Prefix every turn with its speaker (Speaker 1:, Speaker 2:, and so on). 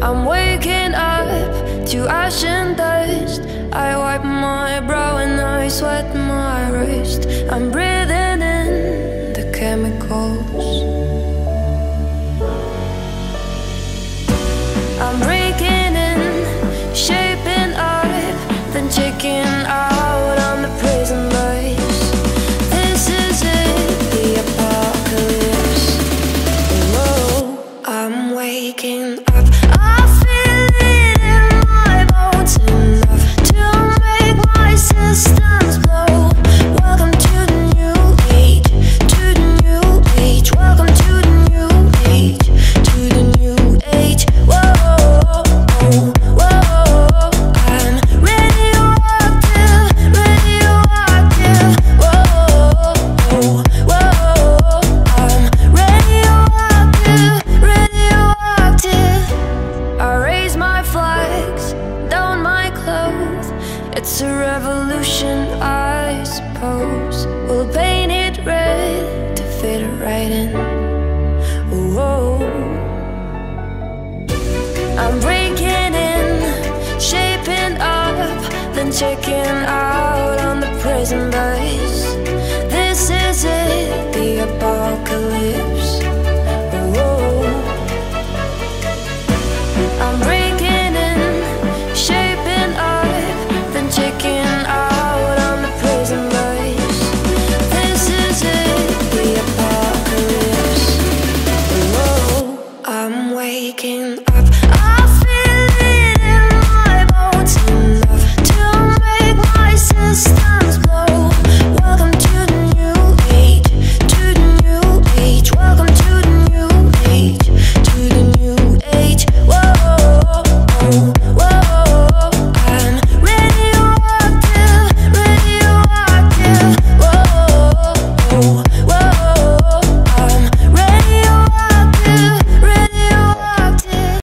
Speaker 1: I'm waking up to ash and dust. I wipe my brow and I sweat my wrist. I'm breathing in the chemicals. I'm breaking in, shaping up, then checking out on the prison bus. This is it, the apocalypse. Whoa, I'm waking up. I feel it in my bones, enough to make my systems blow. Welcome to the new age, to the new age. Welcome to the new age, to the new age. Whoa, whoa, I'm radioactive, radioactive. Whoa, whoa, I'm radioactive, radioactive. I raise my flags, down my clothes. It's a revolution, I suppose. We'll paint it red to fit it right in. Whoa, I'm breaking in, shaping up, then checking out on the prison bus. This is it, the apocalypse. Whoa, I'm breaking in, shaping up, then checking out on the prison bus. This is it, the apocalypse. Whoa, I'm waking up. I feel it in my bones, enough to make my systems